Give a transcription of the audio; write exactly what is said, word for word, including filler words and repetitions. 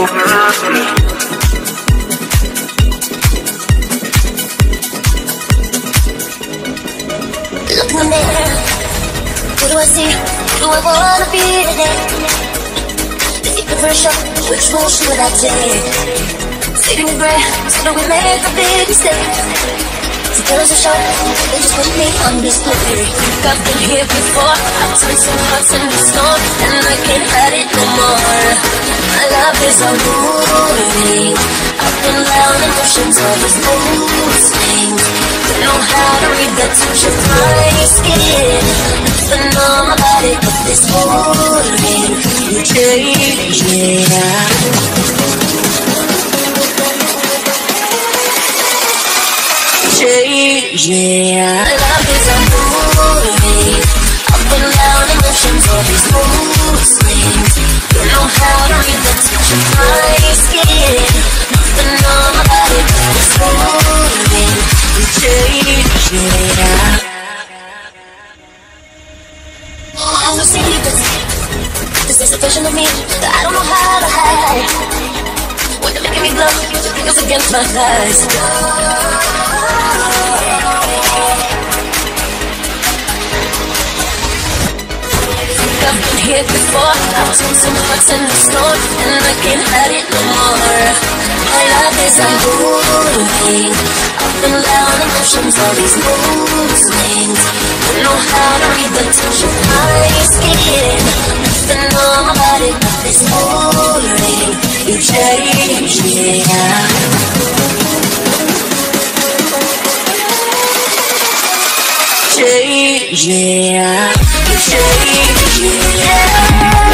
Look in the mirror, who do I see? Who do I wanna be today? If you prefer a shot, which one should I take? Fading regret, so do we make a big mistake? So tell us a shot, they just put me on display. I've been here before, I've turned some hearts into stone, and I can't hide it no more. My love is unruly, up and down emotions, all these mood swings. Don't know how to read the touch of my skin. Nothing on my body but this morning. You change me now. Change me now. My love is unruly, up and down emotions, all these mood swings. Don't know how to read the touch of my skin. Nothing on my body but this morning. You change me now. I have no secrets. This is a version of me that I don't know how to hide. When you're making me blush, it goes against my thighs. I've been here before, I've turned some hearts into stone, and I can't hide it no more. My love is unruly, up and down emotions, all these mood swings. Don't know how to read the touch of my skin. Nothing on my body but this morning. You change me now. Change me now. You change me now.